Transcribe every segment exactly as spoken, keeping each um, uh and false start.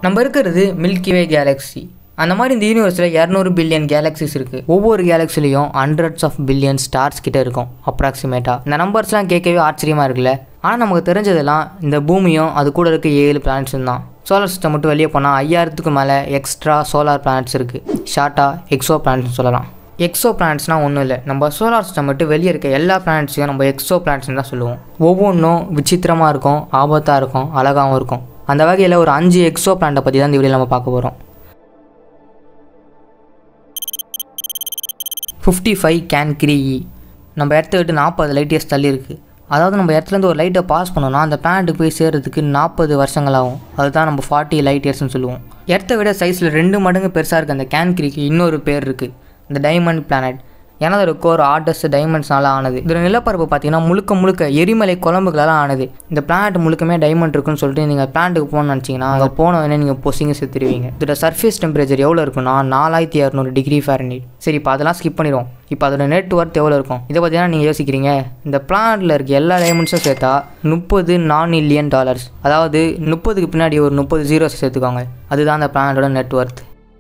நம்ம இருக்கிறது மில்கி வே கேலக்ஸி. அந்த மாதிரி இந்த யூனிவர்ஸில் இரநூறு பில்லியன் கேலக்ஸிஸ் இருக்குது. ஒவ்வொரு கேலக்ஸிலையும் ஹண்ட்ரட்ஸ் ஆஃப் பில்லியன் ஸ்டார்ஸ் கிட்ட இருக்கும் அப்ராக்சிமேட்டாக. இந்த நம்பர்ஸ்லாம் கேட்கவே ஆச்சரியமாக இருக்குல்ல. ஆனால் நமக்கு தெரிஞ்சதெல்லாம் இந்த பூமியும் அது கூட இருக்க ஏழு பிளானட்ஸும் தான். சோலார் சிஸ்டம் மட்டும் வெளியே போனால் ஐயாயிரத்துக்கு மேலே எக்ஸ்ட்ரா சோலார் பிளானட்ஸ் இருக்குது. ஷார்ட்டாக எக்ஸோ பிளானட்ஸ்னு சொல்லலாம். எக்ஸோ பிளானட்ஸ்னால் ஒன்றும் இல்லை, நம்ம சோலார் சிஸ்டம் மட்டும் வெளியே இருக்க எல்லா பிளானட்ஸையும் நம்ம எக்ஸோ பிளானட்ஸ்னு தான் சொல்லுவோம். ஒவ்வொன்றும் விசித்திரமாக இருக்கும், ஆபத்தாக இருக்கும், அழகாகவும் இருக்கும். அந்த வகையில் ஒரு அஞ்சு எக்ஸோ பிளானட்டை பற்றி தான் இந்த வீடியோவில் நம்ம பார்க்க போகிறோம். ஃபிஃப்டி ஃபைவ் கேன்கிரிஇ நம்ம இடத்த விட்டு நாற்பது லைட் இயர்ஸ் தள்ளி இருக்குது. அதாவது நம்ம இடத்துலேருந்து ஒரு லைட்டை பாஸ் பண்ணோன்னா அந்த பிளானட்டுக்கு போய் சேர்கிறதுக்கு நாற்பது வருஷங்கள் ஆகும். அதுதான் நம்ம ஃபார்ட்டி லைட் இயர்ஸ்னு சொல்லுவோம். இடத்த விட சைஸில் ரெண்டு மடங்கு பெருசாக இருக்குது அந்த கேன்கிரிக்கு இன்னொரு பேர் இருக்குது, இந்த டைமண்ட் பிளானட். ஏன்னா அதோட கோர் ஆர்டஸ்ட் டைமண்ட்ஸ்னால ஆனது. இதோட நிலப்பரப்பு பார்த்தீங்கன்னா முழுக்க முழுக்க எரிமலை குழம்புகளால் ஆனது. இந்த பிளானட் முழுக்கமே டைமண்ட் இருக்குன்னு சொல்லிட்டு நீங்கள் பிளானட்டுக்கு போகணும்னு நினச்சிங்கன்னா அங்கே போனவொடனே நீங்கள் பொசிங்க செத்துருவீங்க. இதோட சர்ஃபேஸ் டெம்பரேச்சர் எவ்வளோ இருக்குன்னா நாலாயிரத்தி இரநூறு டிகிரி ஃபாரன்ஹீட். சரி, இப்போ அதெல்லாம் ஸ்கிப் பண்ணிடுவோம். இப்போ அதோட நெட் ஒர்த் எவ்வளோ இருக்கும் இதை பார்த்தீங்கன்னா நீங்கள் யோசிக்கிறீங்க. இந்த பிளானட்டில் இருக்க எல்லா டைமண்ட்ஸும் சேர்த்தா முப்பது நான் மில்லியன் டாலர்ஸ். அதாவது முப்பதுக்கு பின்னாடி ஒரு முப்பது ஜீரோஸ் சேர்த்துக்கோங்க. அதுதான் அந்த பிளானட்டோட net worth.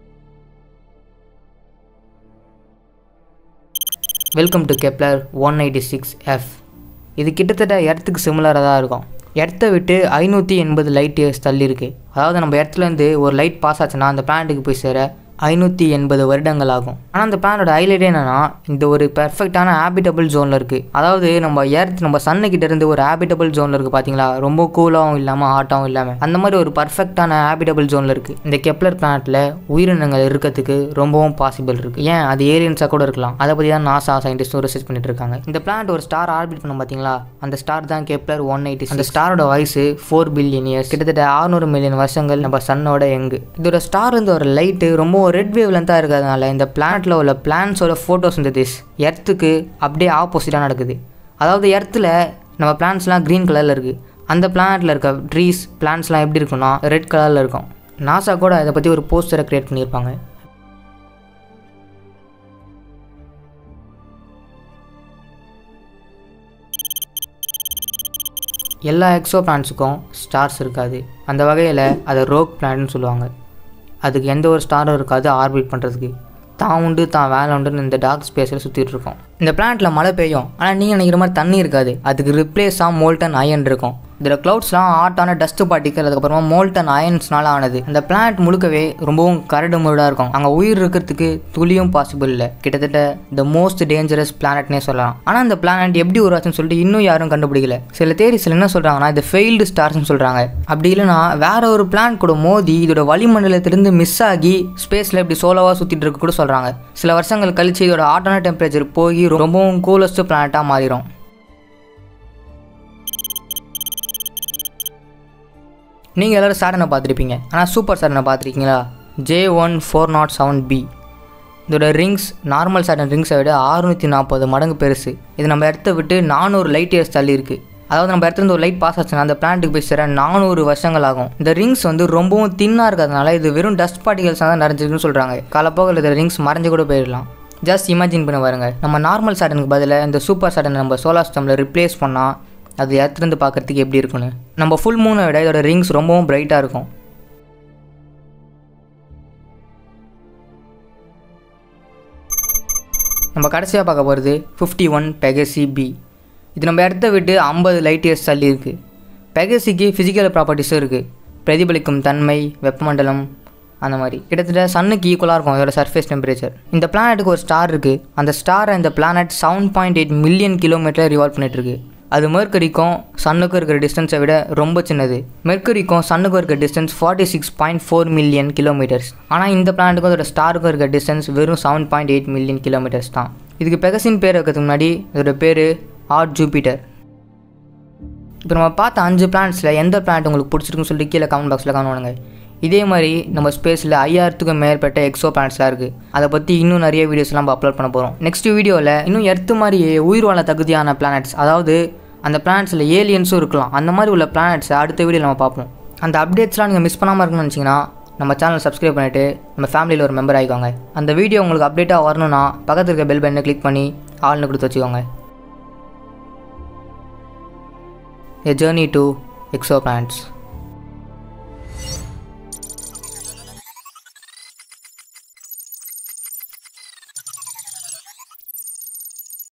Welcome to Kepler one eighty six F. இது கிட்டத்தட்ட எர்த்துக்கு சிமிலராக தான் இருக்கும். எர்த்தை விட்டு ஐநூற்றி எண்பது லைட் இயர்ஸ் தள்ளி இருக்குது. அதாவது நம்ம எர்த்துலேருந்து ஒரு லைட் பாஸ் ஆச்சுன்னா அந்த பிளானட்டுக்கு போய் சேர ஐநூற்றி எண்பது வருடங்கள் ஆகும். ஆனால் அந்த பிளானோட ஹைலைட்டே என்னென்னா இந்த ஒரு பெர்ஃபெக்டான ஹேபிட்டபிள் ஜோனில் இருக்குது. அதாவது நம்ம எர்த் நம்ம சன்னுக்கிட்ட இருந்து ஒரு ஹேபிட்டபிள் ஜோனில் இருக்குது பார்த்தீங்களா. ரொம்ப கூலாகவும் இல்லாமல் ஹாட்டாகவும் இல்லாமல் அந்த மாதிரி ஒரு பர்ஃபெக்டான ஹேபிட்டபிள் ஜோனில் இருக்குது. இந்த கெப்லர் பிளானட்டில் உயிரினங்கள் இருக்கிறதுக்கு ரொம்பவும் பாசிபிள் இருக்குது. ஏன் அது ஏலியன்ஸாக கூட இருக்கலாம். அதை பற்றி தான் நாசா சயின்டிஸ்டும் ரிசர்ச் பண்ணிட்டு இருக்காங்க. இந்த பிளானட் ஒரு ஸ்டார் ஆர்பிட் பண்ண பார்த்தீங்களா, அந்த ஸ்டார் தான் கெப்லர் ஒன் எயிட்டி. அந்த ஸ்டாரோட வயசு ஃபோர் பில்லியன் இயர்ஸ், கிட்டத்தட்ட அறுநூறு மில்லியன் வருஷங்கள் நம்ம சன்னோட எங்கு. இதோட ஸ்டார் இருந்து ஒரு லைட்டு ரொம்ப ரெட் வேவ் லென்த்தாக இருக்கிறதுனால இந்த பிளானட்டில் உள்ள பிளான்ஸோட ஃபோட்டோசிந்தசிஸ் எர்த்துக்கு அப்படியே ஆப்போசிட்டாக நடக்குது. அதாவது எர்த்தில் நம்ம பிளான்ஸ்லாம் க்ரீன் கலரில் இருக்குது, அந்த பிளானட்டில் இருக்க ட்ரீஸ் பிளான்ஸ்லாம் எப்படி இருக்குன்னா ரெட் கலரில் இருக்கும். நாசா கூட இதை பற்றி ஒரு போஸ்டரை க்ரியேட் பண்ணியிருப்பாங்க. எல்லா எக்ஸோ பிளானட்ஸுக்கும் ஸ்டார்ஸ் இருக்காது. அந்த வகையில் அதை ரோக் பிளானட்னு சொல்லுவாங்க. அதுக்கு எந்த ஒரு ஸ்டாரும் இருக்காது ஆர்பிட் பண்ணுறதுக்கு. தான் உண்டு தான் வேலை உண்டுன்னு இந்த டார்க் ஸ்பேஸில் சுற்றிட்டு இருக்கோம். இந்த பிளானட்டில் மழை பெய்யும், ஆனால் நீங்கள் நினைக்கிற மாதிரி தண்ணி இருக்காது. அதுக்கு ரிப்ளேஸாக மோல்டன் அயன் இருக்கும். இதில் க்ளவுட்ஸ்லாம் ஹாட்டான டஸ்ட் பார்ட்டிக்கல், அதுக்கப்புறமா மோல்டன் அயன்ஸ்னால ஆனது. அந்த பிளானட் முழுக்கவே ரொம்பவும் கரடு முரடாக இருக்கும். அங்கே உயிர் இருக்கிறதுக்கு துளியும் பாசிபிள் இல்லை. கிட்டத்தட்ட த மோஸ்ட் டேஞ்சரஸ் பிளானட்னே சொல்லலாம். ஆனால் இந்த பிளானட் எப்படி உருவாச்சுன்னு சொல்லிட்டு இன்னும் யாரும் கண்டுபிடிக்கல. சில தேரிஸில் என்ன சொல்கிறாங்கன்னா இது ஃபெயில்டு ஸ்டார்ஸ்னு சொல்கிறாங்க. அப்படி இல்லைனா வேற ஒரு பிளானட் கூட மோதி இதோட வளிமண்டலத்திலிருந்து மிஸ் ஆகி ஸ்பேஸில் இப்படி சோலோவாக சுற்றிட்டு இருக்க கூட சொல்கிறாங்க. சில வருஷங்கள் கழிச்சு இதோட ஹாட்டான டெம்பரேச்சர் போய் ரொம்பவும் கூலஸ்ட் பிளானட்டாக மாறிடும். நீங்கள் எல்லோரும் சாட்டனை பார்த்துருப்பீங்க, ஆனால் சூப்பர் சாட்டனை பார்த்துருக்கீங்களா? J one four nought seven B. இதோட ரிங்ஸ் நார்மல் சாட்டன் ரிங்ஸை விட அறுநூற்றி நாற்பது மடங்கு பெருசு. இது நம்ம இடத்த விட்டு நானூறு லைட் இயர்ஸ் தள்ளி இருக்குது. அதாவது நம்ம இடத்துல ஒரு லைட் பாஸ் ஆச்சுன்னா அந்த பிளானட்டுக்கு போய் சேர நானூறு வருஷங்கள் ஆகும். இந்த ரிங்ஸ் வந்து ரொம்பவும் தின்னாக இருக்கிறதுனால இது வெறும் டஸ்ட் பார்ட்டிகல்ஸாக தான் நிறைஞ்சிருக்குன்னு சொல்கிறாங்க. காலப்போக்கில் இந்த ரிங்ஸ் மறைஞ்சு கூட போயிடலாம். ஜஸ்ட் இமேஜின் பண்ண பாருங்க, நம்ம நார்மல் சாட்டனுக்கு பதிலாக இந்த சூப்பர் சாட்டனை நம்ம சோலார் சிஸ்டமில் ரிப்ளேஸ் பண்ணால் அது எர்த்துலேருந்து பார்க்குறதுக்கு எப்படி இருக்குன்னு. நம்ம ஃபுல் மூனை விட இதோட ரிங்ஸ் ரொம்பவும் பிரைட்டாக இருக்கும். நம்ம கடைசியாக பார்க்க போகிறது ஃபிஃப்டி ஒன் பெகசி பி. இது நம்ம இடத்த விட்டு ஐம்பது லைட் இயர்ஸ் தள்ளி இருக்குது. பெகசிக்கு ஃபிசிக்கல் ப்ராப்பர்ட்டிஸும் இருக்குது. பிரதிபலிக்கும் தன்மை, வெப்பமண்டலம், அந்த மாதிரி கிட்டத்தட்ட சன்னுக்கு ஈக்குவலாக இருக்கும் இதோட சர்ஃபேஸ் டெம்பரேச்சர். இந்த பிளானட்டுக்கு ஒரு ஸ்டார் இருக்குது. அந்த ஸ்டாரை இந்த planet seven point eight million kilometre revolve பண்ணிட்டுருக்கு. அது மெர்க்கரிக்கும் சன்னுக்கும் இருக்கிற டிஸ்டன்ஸை விட ரொம்ப சின்னது. மெர்க்கரிக்கும் சன்னுக்கும் இருக்கிற distance forty six point four million kilometres. ஆனால் இந்த பிளானட்டுக்கும் அதோட ஸ்டாருக்கும் இருக்கிற டிஸ்டன்ஸ் வெறும் seven point eight million kilometres தான். இதுக்கு பெகசின் பேர் வைக்கிறதுக்கு முன்னாடி இதோட பேர் ஆட் ஜூபிட்டர். இப்போ நம்ம பார்த்த அஞ்சு பிளானட்ஸில் எந்த பிளானட் உங்களுக்கு பிடிச்சிருக்குன்னு சொல்லிட்டு கீழே கமெண்ட் பாக்ஸில் காணுவானுங்க. இதே மாதிரி நம்ம ஸ்பேஸில் ஐயாயிரத்துக்கும் மேற்பட்ட எக்ஸோ பிளானட்ஸ்லாம் இருக்குது. அதை பற்றி இன்னும் நிறைய வீடியோஸ்லாம் நம்ம அப்லோட் பண்ண போகிறோம். நெக்ஸ்ட் வீடியோவில் இன்னும் எர்த்து மாதிரியே உயிர் வாழ தகுதியான பிளானட்ஸ், அதாவது அந்த பிளானட்ஸில் ஏலியன்ஸும் இருக்கலாம், அந்த மாதிரி உள்ள பிளானட்ஸை அடுத்த வீடியோவில் நம்ம பார்ப்போம். அந்த அப்டேட்ஸ்லாம் நீங்கள் மிஸ் பண்ணாமல் இருக்கணும்னு நினச்சிங்கன்னா நம்ம சேனல் சப்ஸ்கிரைப் பண்ணிவிட்டு நம்ம ஃபேமிலியில் ஒரு மெம்பர் ஆகிக்கோங்க. அந்த வீடியோ உங்களுக்கு அப்டேட்டாக வரணும்னா பக்கத்தில் இருக்க பெல் பட்டனை கிளிக் பண்ணி ஆல்னு கொடுத்து வச்சுக்கோங்க. A journey to Exoplanets.